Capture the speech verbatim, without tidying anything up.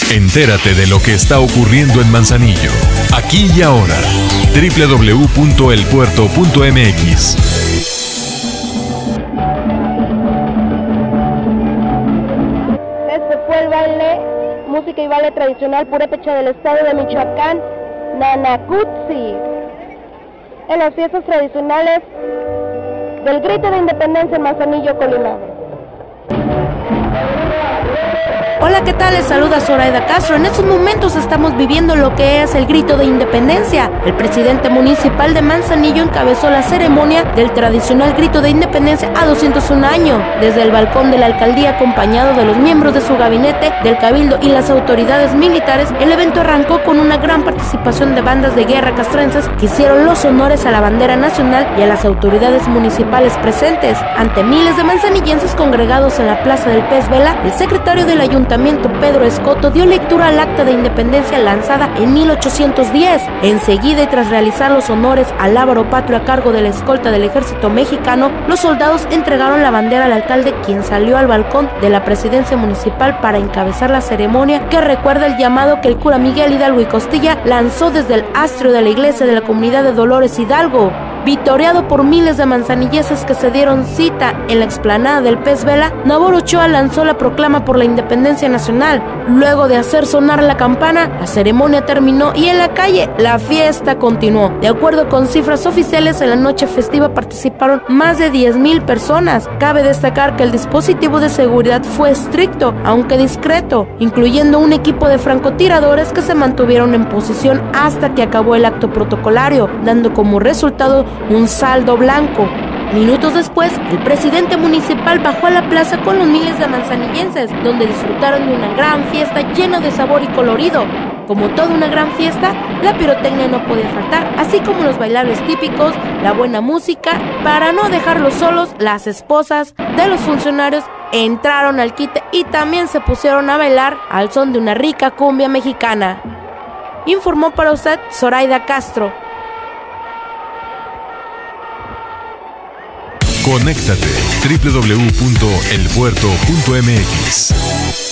Entérate de lo que está ocurriendo en Manzanillo, aquí y ahora. doble u doble u doble u punto el puerto punto m x. Este fue el baile, música y baile tradicional purépecha del estado de Michoacán, Nanacutzi, en las fiestas tradicionales del Grito de Independencia en Manzanillo, Colima. Hola, ¿qué tal? Les saluda Zoraida Castro. En estos momentos estamos viviendo lo que es el Grito de Independencia. El presidente municipal de Manzanillo encabezó la ceremonia del tradicional Grito de Independencia a doscientos un años. Desde el balcón de la alcaldía, acompañado de los miembros de su gabinete, del cabildo y las autoridades militares, el evento arrancó con una gran participación de bandas de guerra castrenses que hicieron los honores a la bandera nacional y a las autoridades municipales presentes. Ante miles de manzanillenses congregados en la Plaza del Pez Vela, el secretario del ayuntamiento, Pedro Escoto, dio lectura al acta de independencia lanzada en mil ochocientos diez. Enseguida, y tras realizar los honores al lábaro patrio a cargo de la escolta del ejército mexicano, los soldados entregaron la bandera al alcalde, quien salió al balcón de la presidencia municipal para encabezar la ceremonia, que recuerda el llamado que el cura Miguel Hidalgo y Costilla lanzó desde el astrio de la iglesia de la comunidad de Dolores Hidalgo. Vitoreado por miles de manzanilleses que se dieron cita en la explanada del Pez Vela, Nabor Ochoa lanzó la proclama por la independencia nacional. Luego de hacer sonar la campana, la ceremonia terminó y en la calle la fiesta continuó. De acuerdo con cifras oficiales, en la noche festiva participaron más de diez mil personas. Cabe destacar que el dispositivo de seguridad fue estricto, aunque discreto, incluyendo un equipo de francotiradores que se mantuvieron en posición hasta que acabó el acto protocolario, dando como resultado un saldo blanco. Minutos después, el presidente municipal bajó a la plaza con los miles de manzanillenses, donde disfrutaron de una gran fiesta llena de sabor y colorido. Como toda una gran fiesta, la pirotecnia no podía faltar, así como los bailables típicos, la buena música. Para no dejarlos solos, las esposas de los funcionarios entraron al quite y también se pusieron a bailar al son de una rica cumbia mexicana. Informó para usted Zoraida Castro. Conéctate, doble u doble u doble u punto el puerto punto m x.